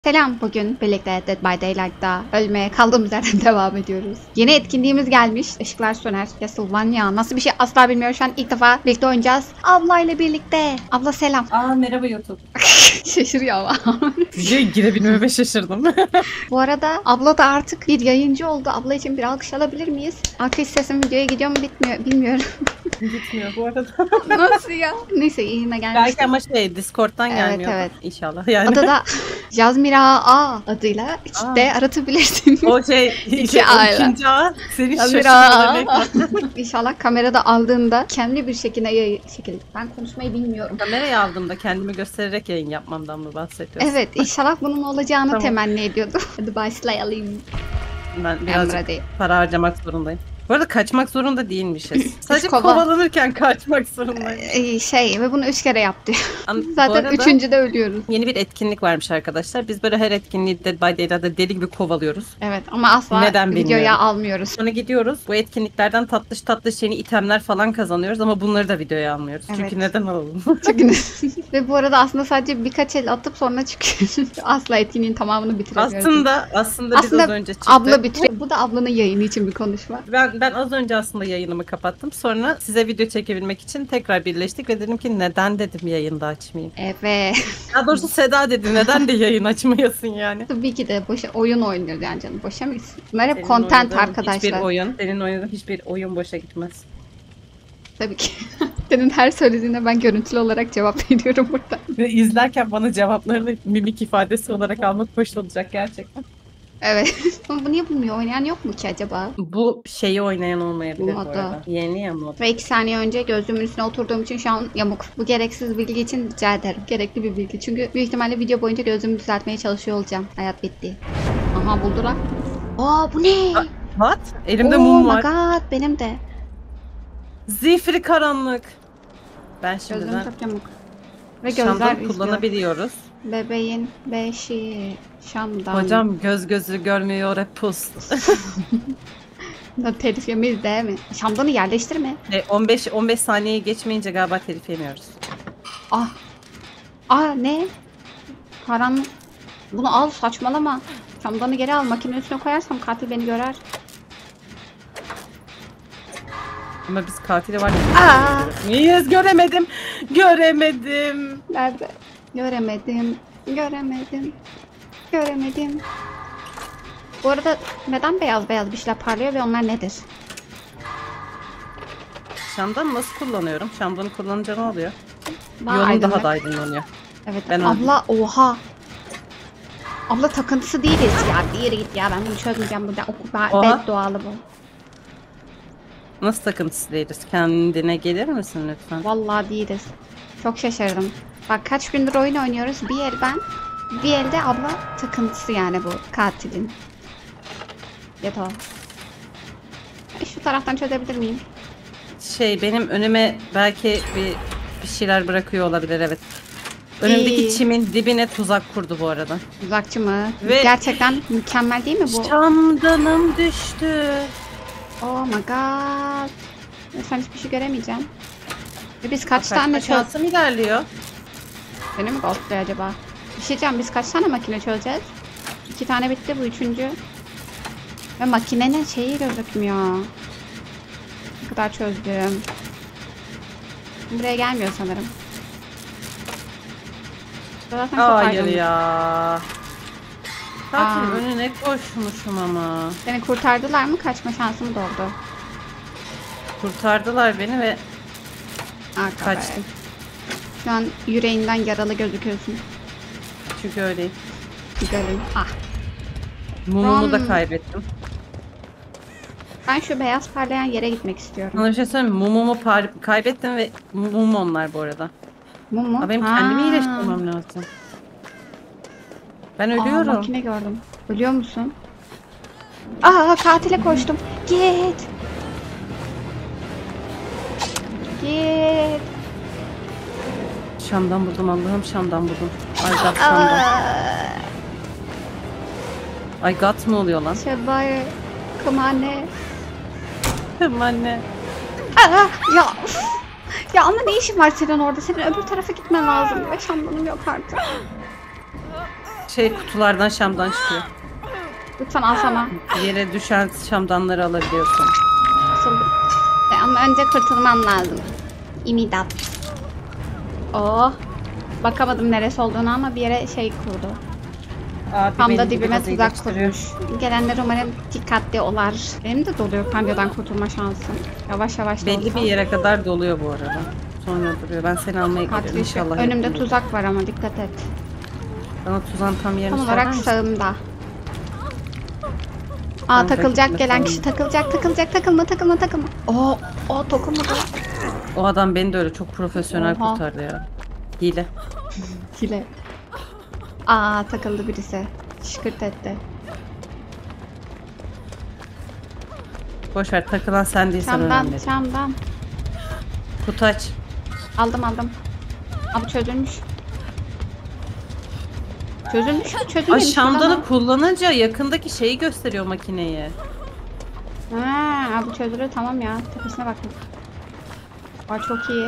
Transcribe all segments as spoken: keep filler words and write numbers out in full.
Selam, bugün birlikte Dead by Daylight'ta ölmeye kaldığımız yerden devam ediyoruz. Yeni etkinliğimiz gelmiş. Işıklar söner. Castlevania. Nasıl bir şey asla bilmiyorum. Şu an ilk defa birlikte oynayacağız. Ablayla birlikte. Abla selam. Aa merhaba YouTube. Şaşırıyor ama. Videoya girebilmeme şaşırdım. Bu arada abla da artık bir yayıncı oldu. Abla için bir alkış alabilir miyiz? Alkış sesim videoya gidiyor mu bitmiyor bilmiyorum. Gitmiyor bu arada. Nasıl ya? Neyse yine gelmişti. Belki ama şey Discord'dan Evet, gelmiyor. evet. İnşallah yani. Adı da Yazmira A adıyla işte aratabilirsin. O şey, İki şey aile. ikinci A senin Yazmira şaşırmalarını A. bekliyorum. İnşallah kamerada aldığında kendi bir şekilde yayın şekilde. Ben konuşmayı bilmiyorum. Kamerayı aldığımda kendimi göstererek yayın yapmamdan mı bahsediyorsun? Evet, inşallah bunun olacağını Tamam. temenni ediyordum. Hadi başlayalım. Ben birazcık Emre değil. para harcamak zorundayım. Bu arada kaçmak zorunda değilmişiz. Sadece kova- kovalanırken kaçmak zorundayım. Ee, şey ve bunu üç kere yaptı. An- bu Zaten arada üçüncüde ölüyoruz. yeni bir etkinlik varmış arkadaşlar. Biz böyle her etkinliği Dead by Daylight'ta deli gibi kovalıyoruz. Evet ama asla Neden videoya bilmiyorum. almıyoruz. Sonra gidiyoruz. Bu etkinliklerden tatlış tatlış yeni itemler falan kazanıyoruz ama bunları da videoya almıyoruz. Evet. Çünkü neden alalım? Çünkü ve bu arada aslında sadece birkaç el atıp sonra çıkıyor. Asla etkinliğin tamamını bitiremiyoruz. aslında aslında biz Aslında az önce çıktık. abla bitiriyor. Bu da ablanın yayını için bir konuşma. Ben ben az önce aslında yayınımı kapattım. Sonra size video çekebilmek için tekrar birleştik ve dedim ki neden dedim yayında açmayayım. Evet. Daha doğrusu Seda dedi neden de yayın açmayasın yani. Tabii ki de boşa oyun oynuyoruz yani canım. Boşa mı gitsin? Bunlar hep Senin content oynadığın arkadaşlar. Hiçbir oyun, senin oynadığın hiçbir oyun boşa gitmez. Tabii ki. Senin her söylediğine ben görüntülü olarak cevap veriyorum burada. Ve izlerken bana cevaplarını mimik ifadesi olarak almak hoş olacak gerçekten. Evet. Ama bu niye bulmuyor? Oynayan yok mu ki acaba? Bu şeyi oynayan olmayabilir bu Moda. arada. Yeni ya mod. Ve iki saniye önce gözlüğümün üstüne oturduğum için şu an yamuk. Bu gereksiz bilgi için rica ederim. Gerekli bir bilgi. Çünkü büyük ihtimalle video boyunca gözlüğümü düzeltmeye çalışıyor olacağım. Hayat bitti. Aha buldular. Aa bu ne? What? Elimde Oh mum my var. god benim de. Zifiri karanlık. Ben Gözlüğüm şimdiden çok yamuk. Ve gözler şamdan izliyor. kullanabiliyoruz. Bebeğin beşi Şam'dan. Hocam göz gözü görmüyor hep pus. Da telif yemeyiz değil mi? Şamdanı yerleştirme. E, on beş on beş saniyeyi geçmeyince galiba telif yemiyoruz. Ah. Ah ne? Karan. Bunu al saçmalama. Şamdanı geri al. Makinenin üstüne koyarsam katil beni görer. Ama biz katili var ya. Aa. Niyiz? Göremedim. Göremedim. Nerede? Göremedim. Göremedim. Göremedim. Bu arada neden beyaz beyaz bir şeyler parlıyor ve onlar nedir? Şamdan nasıl kullanıyorum? Şamdanı kullanınca ne oluyor? Daha Yolun aydınlık. daha da aydınlanıyor. Evet. Ben abla oha. Abla takıntısı değiliz ya. Diğeri git ya. Ben bunu çözmeyeceğim burada. Oha. Beddualı bu. Nasıl takıntısı değiliz? Kendine gelir misin lütfen? Vallahi değiliz. Çok şaşırdım. Bak kaç gündür oyun oynuyoruz. Bir el ben, bir elde abla takıntısı yani bu katilin. Yeto. E, Şu taraftan çözebilir miyim? Şey benim önüme belki bir bir şeyler bırakıyor olabilir evet. Önümdeki Ee. çimin dibine tuzak kurdu bu arada. Uzakçı mı? Ve- Gerçekten mükemmel değil mi bu? Şamdanım düştü. Oh my god. Ya sen hiçbir şey göremeyeceğim. Ve biz kaç Kaçma tane çöz... şansım ilerliyor. Beni mi ghostluyor acaba? Bir şey diyeceğim, biz kaç tane makine çözeceğiz? İki tane bitti, bu üçüncü. Ve makinenin şeyi gözükmüyor. Ne kadar çözdüm. Buraya gelmiyor sanırım. Zaten çok Hayır aydınlık. ya. Katil Aa. önüne koşmuşum ama. Seni kurtardılar mı? Kaçma şansım doldu. Kurtardılar beni ve Arka kaçtım. Şu an yüreğinden yaralı gözüküyorsun. Çünkü öyleyim. Gidelim. Ah. Mumumu da Ron. kaybettim. Ben şu beyaz parlayan yere gitmek istiyorum. Sana bir şey söyleyeyim mi? Mumumu par- kaybettim ve mum onlar bu arada. Mum mu? Aa, benim Ha. kendimi iyileştirmem lazım. Ben ölüyorum. Aa, makine gördüm. Ölüyor musun? Aa katile koştum. Git. Git. Şam'dan buldum Allah'ım Şam'dan buldum. Ay gat Şam'dan. Aa, Ay gat mı oluyor lan? Şebay. Kımane. Kım anne. Aa, ya. Uf. Ya ama ne işin var senin orada? Senin öbür tarafa gitmen lazım. Ve şamdanım yok artık. şey kutulardan şamdan çıkıyor. Lütfen al sana. Yere düşen şamdanları alabiliyorsun. Asıl. E, ama önce kurtulmam lazım. İmidat. Oh. Bakamadım neresi olduğunu ama bir yere şey kurdu. Abi Tam da benim dibime biraz tuzak iyileştiriyor. kurmuş. Gelenler umarım dikkatli olar. Benim de doluyor kancadan kurtulma şansım. Yavaş yavaş da Belli olsa. bir yere kadar doluyor bu arada. Sonra duruyor. Ben seni almaya Katil geliyorum işte. inşallah. Önümde yakın olur. tuzak var ama dikkat et. Bana tuzağın tam yerini Tam söyler olarak misin? sağımda. Aa Tam takılacak rakibime gelen sağımda. kişi takılacak takılacak takılma takılma takılma. Oo o dokunmadı. O adam beni de öyle çok profesyonel Oha. kurtardı ya. Hile. Hile. Aa takıldı birisi. Şıkırt etti. Boş ver, takılan sen değilsen Camdan önemli değil. camdan. Kutu aç. Aldım aldım. Abi çözülmüş. Çözülmüş mü? Ay Çözülmemiş. şamdanı kullanınca yakındaki şeyi gösteriyor makineyi. Ha, abi çözülür tamam ya. Tepesine bakın. Aa çok iyi.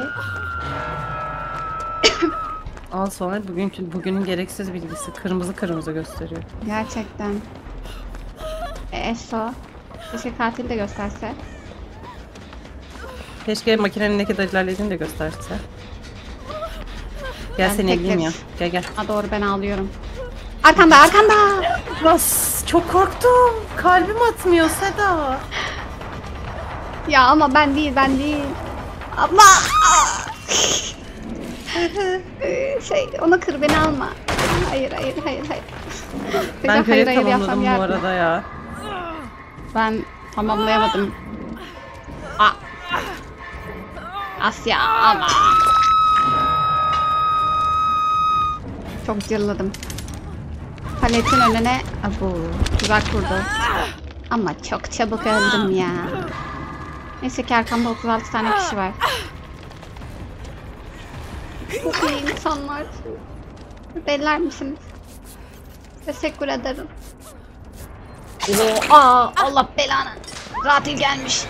Al sonra bugünkü bugünün gereksiz bilgisi kırmızı kırmızı gösteriyor. Gerçekten. E, Eso. Keşke katil de gösterse. Keşke makinenin ne kadar ilerlediğini de gösterse. Gel Ben seni tek eleyeyim tek- ya. Gel gel. Ha doğru ben ağlıyorum. Arkanda arkanda. Bas, çok korktum. Kalbim atmıyor Seda. Ya ama ben değil ben değil. Ama. Ee, şey onu kır beni alma. Hayır hayır hayır hayır. Ben Hayır, görev hayır yapsam tamamladım bu yardım. arada ya. Ben tamamlayamadım. Aa. Asya ama. Çok cırladım. Paletin önüne abu tuzak kurdu. Ama çok çabuk öldüm ya. Neyse ki arkamda otuz altı tane kişi var. Çok iyi insanlar. Beller misiniz? Teşekkür ederim. Oo, aa, Allah belanı. Katil gelmiş.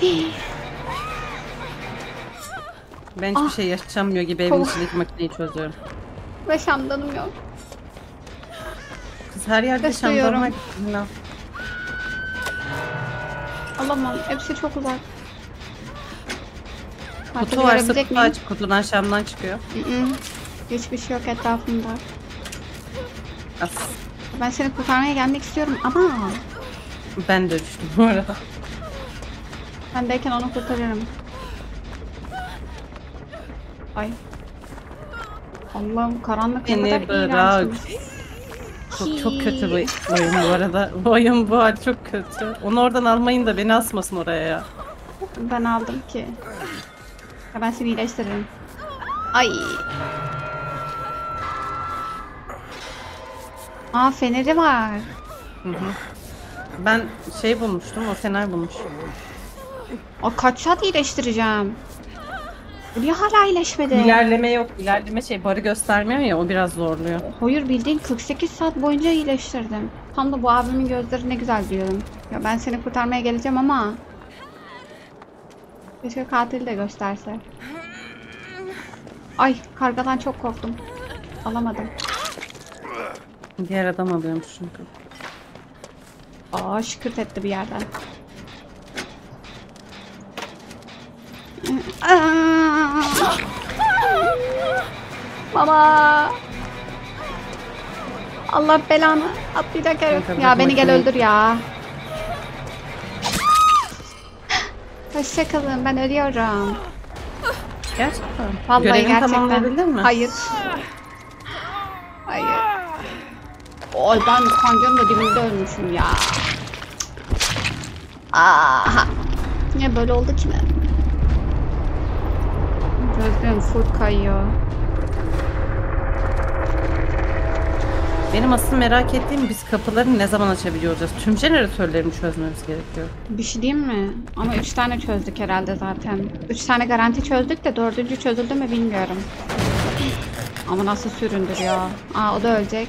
Ben hiçbir Ah. şey yaşanmıyor gibi evin Kov- içindeki makineyi çözüyorum. Ve şamdanım yok. Kız her yerde Besliyorum. şamdan var. Bilmem. Alamam. Hepsi çok uzak. Katil Kutu varsa görebilecek kutu miyim? aç. Kutudan şamdan çıkıyor. Mm-mm. Hiçbir şey yok etrafımda. As. Ben seni kurtarmaya gelmek istiyorum ama Ben de düştüm bu arada. bendeyken onu kurtarırım. Ay. Allah'ım karanlık ne Beni kadar bırak. iğrençmiş. Çok çok kötü bu oyun bu arada. Bu oyun bu hal çok kötü. Onu oradan almayın da beni asmasın oraya ya. Ben aldım ki. Ya ben seni iyileştiririm. Ay. Aa feneri var. Ben şey bulmuştum, o fener bulmuş. Aa kaç saat iyileştireceğim? Bu niye hala iyileşmedi? İlerleme yok. İlerleme şey barı göstermiyor ya, o biraz zorluyor. Hayır bildiğin kırk sekiz saat boyunca iyileştirdim. Tam da bu abimin gözleri ne güzel diyorum. Ya ben seni kurtarmaya geleceğim ama keşke katil de gösterse. Ay kargadan çok korktum. Alamadım. Diğer adam alıyormuş çünkü. Aa şıkırt etti bir yerden. Aa! Mama. Allah belanı. Atlayacak herif. Kanka, Ya bak beni gel makineyi- öldür ya. Hoşçakalın ben ölüyorum. Gerçekten. Vallahi Görevini gerçekten. tamamlayabildin mi? Hayır. Hayır. Oy ben kancanın da dibinde ölmüşüm ya. Aha. Niye böyle oldu ki ne? Gözlerim full kayıyor. Benim asıl merak ettiğim biz kapıları ne zaman açabiliyoruz? Tüm jeneratörleri mi çözmemiz gerekiyor? Bir şey diyeyim mi? Ama üç tane çözdük herhalde zaten. Üç tane garanti çözdük de dördüncü çözüldü mü bilmiyorum. Ama nasıl süründürüyor. Aa o da ölecek.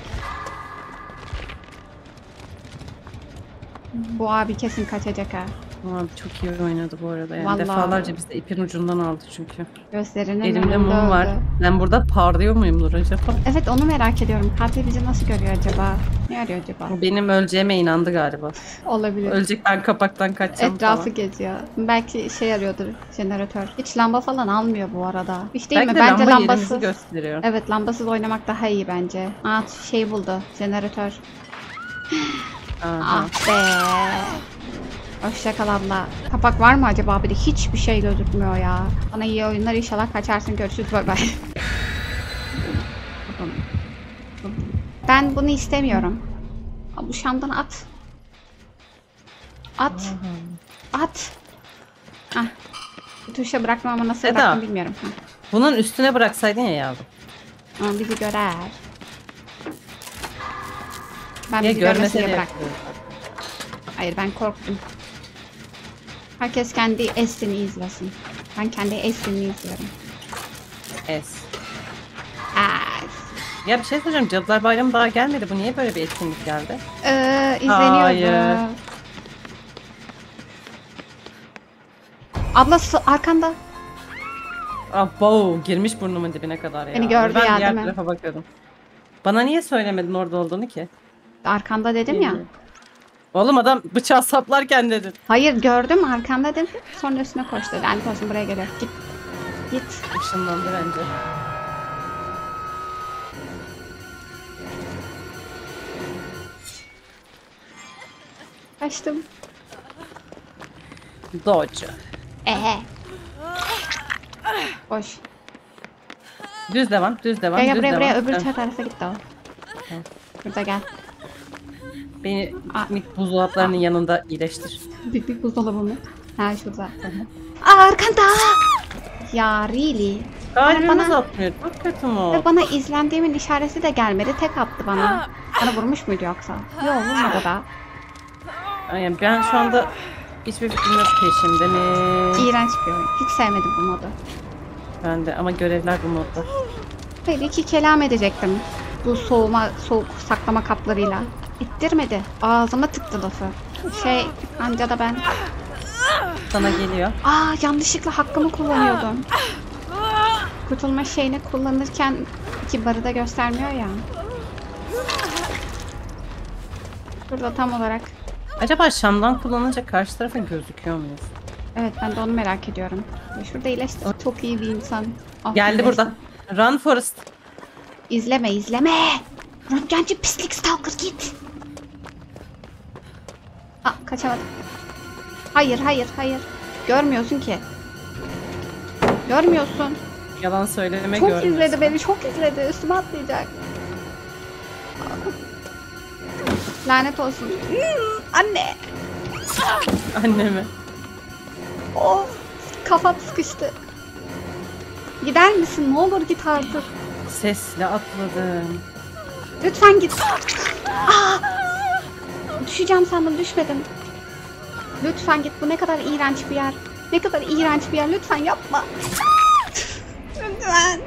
Bu abi kesin kaçacak ha. Abi çok iyi oynadı bu arada yani. Vallahi. Defalarca bizi ipin ucundan aldı çünkü. Gözlerinin Elimde önünde mum var. öldü. Ben burada parlıyor muyumdur acaba? Evet onu merak ediyorum. Katil bizi nasıl görüyor acaba? Ne arıyor acaba? Bu benim öleceğime inandı galiba. Olabilir. Ölecek, ben kapaktan kaçacağım Etrafı falan. geziyor. Belki şey arıyordur jeneratör. Hiç lamba falan almıyor bu arada. Hiç değil Belki mi? de Bence lamba yerimizi lambası. gösteriyor. Evet, lambasız oynamak daha iyi bence. Aa, şey buldu. Jeneratör. Aha. Ah be. Hoşça kal abla. Kapak var mı acaba? Bir de hiçbir şey gözükmüyor ya. Bana iyi oyunlar, inşallah kaçarsın. Görüşürüz. Bay bay. Ben bunu istemiyorum. Aa, bu şamdan at. At. At. Ah. Bu tuşa bırakma ama nasıl Eda. bıraktım bilmiyorum. Hı. Bunun üstüne bıraksaydın ya yavrum. Ama bizi görer. Ben Ya bizi görmesin görmese diye de bıraktım. Hayır, ben korktum. Herkes kendi eslini izlesin. Ben kendi eslini izliyorum. Es. Es. Ya bir şey söyleyeceğim. Cadılar Bayramı daha gelmedi. Bu niye böyle bir etkinlik geldi? Ee, izleniyordu. Hayır. Abla su- arkanda. Ah wow, girmiş burnumun dibine kadar ya. Beni gördü ben ya, diğer değil mi? tarafa bakıyordum. Bana niye söylemedin orada olduğunu ki? Arkanda dedim ya. Bilmiyorum. Oğlum adam bıçağı saplarken dedin. Hayır, gördüm arkanda dedim. Sonra üstüne koştu. Lanet olsun, buraya geliyor. Git. Git. Işınlandı bence. Kaçtım. Dodge. Ehe. Boş. Düz devam, düz devam, Gel gel düz buraya, devam. buraya öbür Tamam. tarafa gitti o. Tamam. Burada gel. Beni Aa. piknik buzdolaplarının yanında iyileştir. Büyük bir buzdolabı mı? Ha, şurada. Aa, arkanda. Ya really? Kalbimiz bana- atmıyor. Çok kötü mü o? Ve bana izlendiğimin işareti de gelmedi. Tek attı bana. Bana vurmuş muydu yoksa? Yok, vurmadı da. Yani ben şu anda hiçbir fikrim yok peşimde mi? İğrenç bir oyun. Hiç sevmedim bu modu. Ben de ama görevler bu modda. Hayır, iki kelam edecektim. Bu soğuma, soğuk saklama kaplarıyla. İttirmedi. Ağzıma tıktı lafı. Şey, anca da ben... Sana geliyor. Aa, yanlışlıkla hakkımı kullanıyordum. Kurtulma şeyini kullanırken iki barı da göstermiyor ya. Burada tam olarak. Acaba Şam'dan kullanınca karşı tarafa gözüküyor muyuz? Evet, ben de onu merak ediyorum. Şurada iyileşti. Çok iyi bir insan. Ah, Geldi iyileşti. burada. Run Forest. İzleme izleme. Röntgenci pislik stalker git. Aa, kaçamadım. Hayır hayır hayır. Görmüyorsun ki. Görmüyorsun. Yalan söyleme Çok görmüyorsun. izledi beni, çok izledi. Üstüme atlayacak. Lanet olsun. Hmm, anne. Annemi. Of, kafam sıkıştı. Gider misin? Ne olur git artık. Sesle atladım. Lütfen git. Aa! Düşeceğim sandım, düşmedim. Lütfen git. Bu ne kadar iğrenç bir yer. Ne kadar iğrenç bir yer. Lütfen yapma. Lütfen.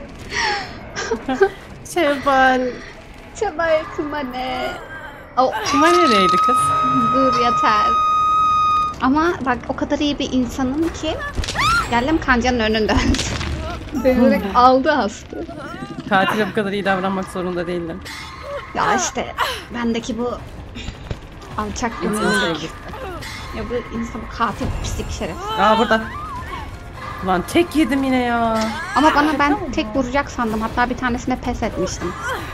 Şevval. Çaba yakınma ne? Oh, Tuma nereydi kız? dur yeter. Ama bak, o kadar iyi bir insanım ki geldim kancanın önünde. Devirerek aldı hastı. Katile bu kadar iyi davranmak zorunda değildim. Ya işte bendeki bu alçak İnsan gönüllülük. sevgisi. Ya bu insan, bu katil, pislik, şeref. Aa burada. Lan tek yedim yine ya. Ama bana, ben tek vuracak sandım. Hatta bir tanesine pes etmiştim.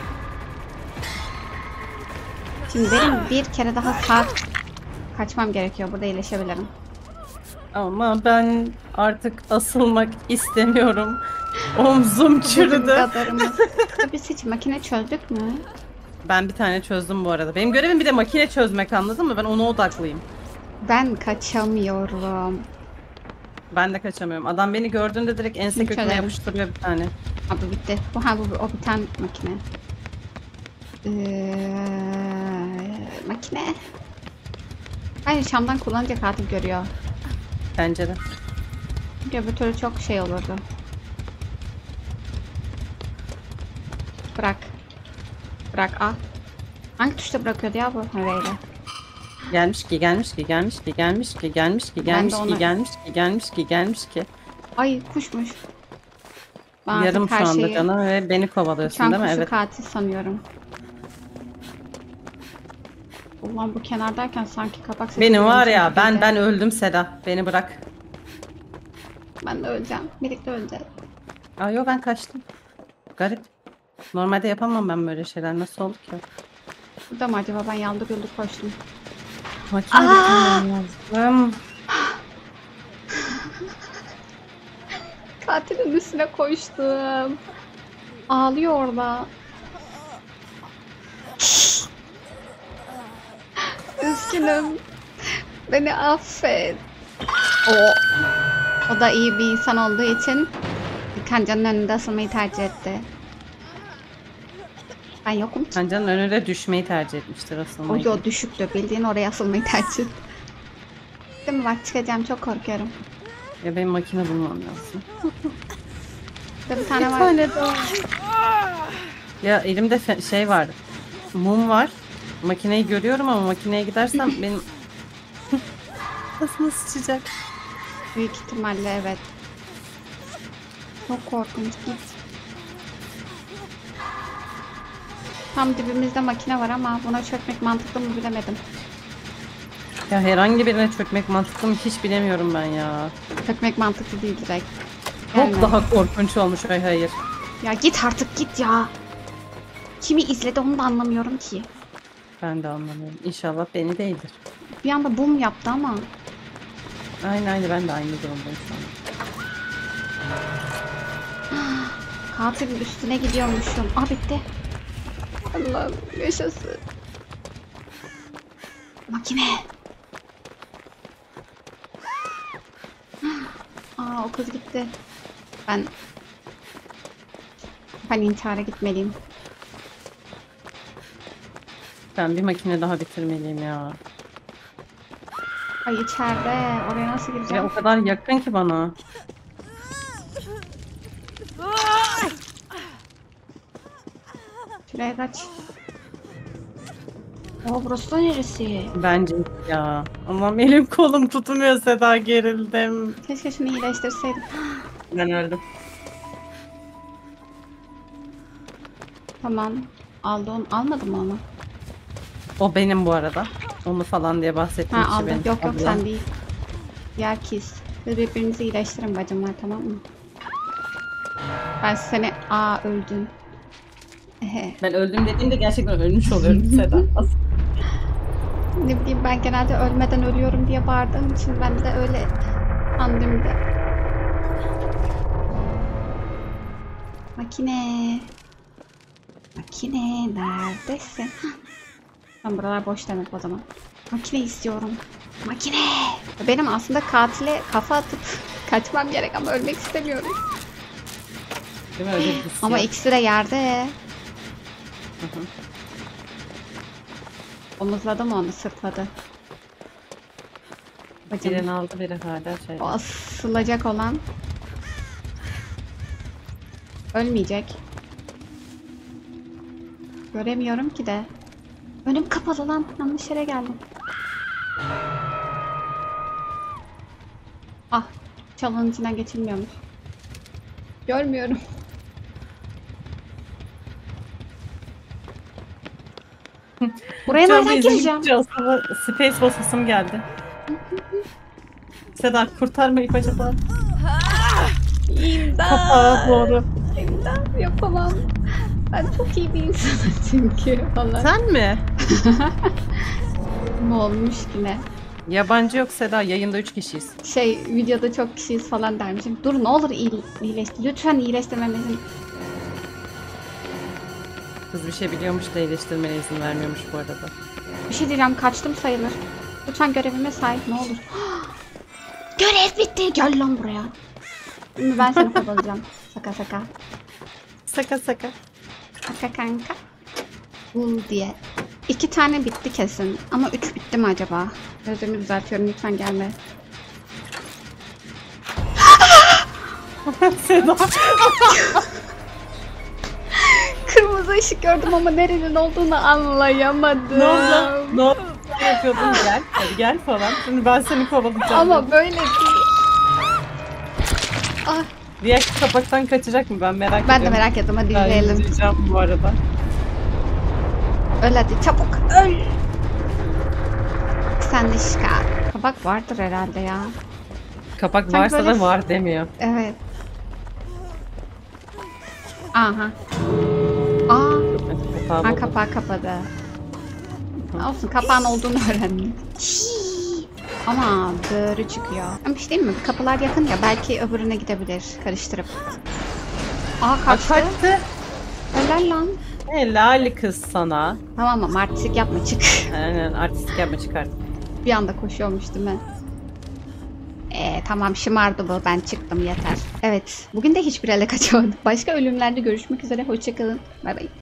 Şimdi benim bir kere daha sağ kaçmam gerekiyor. Burada iyileşebilirim. Ama ben artık asılmak istemiyorum. Omzum çürüdü. Kadarımız. Ya biz hiç makine çözdük mü? Ben bir tane çözdüm bu arada. Benim görevim bir de makine çözmek, anladın mı? Ben ona odaklıyım. Ben kaçamıyorum. Ben de kaçamıyorum. Adam beni gördüğünde direkt ense Hiç köküne öyle. yapıştırıyor bir tane. Abi bitti. Bu ha bu o biten makine. Ee, makine. Hayır, Şam'dan kullanınca katil görüyor. Pencere. Çünkü öbür türlü çok şey olurdu. Bırak. Bırak, al. Hangi tuşta bırakıyordu ya bu nereyle? Gelmiş ki, gelmiş ki, gelmiş ki, gelmiş ki, gelmiş ki, gelmiş ona- ki, gelmiş ki, gelmiş ki, gelmiş ki. Ay, kuşmuş. Ben artık Yarım şu her anda şeyi canım ve beni kovalıyorsun uçan değil mi? kuşu Evet. katil sanıyorum. Ulan bu kenardayken sanki kapak sesi Benim var duyuyormuşum ya ben gibiydi. ben öldüm Seda. Beni bırak. Ben de öleceğim. Birlikte öleceğiz. Aa yo ben kaçtım. Garip. Normalde yapamam ben böyle şeyler. Nasıl oldu ki? Burada mı acaba? Ben yaldır yuldur koştum. Makine bitirmem lazım. Katilin üstüne koştum. Ağlıyor orada. Üzgünüm. Beni affet. O. O da iyi bir insan olduğu için kancanın önünde asılmayı tercih etti. Ben yokum ki. Kancanın önüne düşmeyi tercih etmiştir O aslında. yo düşüktü. Bildiğin oraya asılmayı tercih etti. Değil mi? Bak çıkacağım. Çok korkuyorum. Ya benim makine bulmam lazım. Burada bir tane Bir var. tane daha. Ya elimde fe- şey var. Mum var. Makineyi görüyorum ama makineye gidersem benim nasıl sıçacak? Büyük ihtimalle evet. Çok korkunç. Git. Tam dibimizde makine var ama buna çökmek mantıklı mı bilemedim. Ya herhangi birine çökmek mantıklı mı hiç bilemiyorum ben ya. Çökmek mantıklı değil direkt. Çok Gelme. daha korkunç olmuş. Ay hayır. Ya git artık git ya. Kimi izledi onu da anlamıyorum ki. Ben de anlamıyorum. İnşallah beni değildir. Bir anda bum yaptı ama. Aynı aynı ben de aynı durumdayım şu an. Katilin üstüne gidiyormuşum. Aa bitti. Allah'ım yaşasın. Makine. Aa o kız gitti. Ben ben intihara gitmeliyim. Ben bir makine daha bitirmeliyim ya. Ay içeride. Oraya nasıl Ya gireceğim? o kadar yakın ki bana. Şuraya kaç. Oo burası da neresi? Bence ya. Allah'ım elim kolum tutmuyor Seda gerildim. Keşke şunu iyileştirseydim. Ben öldüm. Tamam. Aldı onu. Almadı mı onu? O benim bu arada. Onu falan diye bahsettiğim Ha kişi aldı. benim. Yok yok Abla. sen değil. Diğer kız. Siz birbirinizi iyileştirin bacımlar tamam mı? Ben seni... Aa öldün. Ehe. Ben öldüm dediğimde gerçekten ölmüş oluyorum Seda. As- Ne bileyim ben genelde ölmeden ölüyorum diye bağırdığım için ben de öyle sandım da. Makine. Makine neredesin? Hah. Ben buralar boş demek o zaman. Makine istiyorum. Makine. Benim aslında katile kafa atıp kaçmam gerek ama ölmek istemiyorum. Değil mi? Öyle bir hissiyat. Ama ikisi de yerde. Hı hı. Omuzladı mı onu sırtladı. Bacım. Birini aldı biri hala şey. O asılacak olan ölmeyecek. Göremiyorum ki de. Önüm kapalı lan. Yanlış yere geldim. Ah. Çalının içinden geçilmiyormuş. Görmüyorum. Buraya Canlı nereden izleyip gireceğim? Aslında space basasım geldi. Seda kurtarmayıp acaba? İmdat. Kapağa doğru. İmdat yapamam. Ben çok iyi bir insanım çünkü falan. Sen mi? Ne olmuş yine? Yabancı yok Seda. Yayında üç kişiyiz. Şey videoda çok kişiyiz falan dermişim. Dur ne olur iyi, iyileştir. Lütfen iyileştirmemizin. Kız bir şey biliyormuş da iyileştirmene izin vermiyormuş bu arada. Bir şey diyeceğim kaçtım sayılır. Lütfen görevime say ne olur. Görev bitti. Gel lan buraya. Şimdi ben seni kovalayacağım. Saka saka. Saka saka. Saka kanka. Bul diye. İki tane bitti kesin. Ama üç bitti mi acaba? Gözümü düzeltiyorum lütfen gelme. Seda. Kırmızı ışık gördüm ama nerenin olduğunu anlayamadım. Ne oldu? Ne oldu? Ne yapıyordun? Gel. Hadi gel falan. Şimdi ben seni kovalayacağım. Ama böyle değil. Ah, Diğer kapaktan kaçacak mı? Ben merak ben de ediyorum. merak ettim hadi Ben izleyelim. izleyeceğim bu arada. Öl hadi çabuk öl. sen de şika. Kabak vardır herhalde ya. Kapak Sanki varsa böyle- da var demiyor. Evet. Aha. Aa, Kapağı ha, buldum. kapağı kapadı. Olsun, kapağın olduğunu öğrendim. Ama böğrü çıkıyor. Ama bir şey diyeyim mi? Kapılar yakın ya, belki öbürüne gidebilir karıştırıp. Aa, Aa, kaçtı. kaçtı. Helal lan. Helal kız sana. Tamam ama artistik yapma, çık. Aynen artistik yapma çıkart. Bir anda koşuyormuş değil mi? Ee, tamam, şımardı bu. Ben çıktım, yeter. Evet. Bugün de hiçbir ele kaçamadık. Başka ölümlerde görüşmek üzere. Hoşçakalın. Bay bay.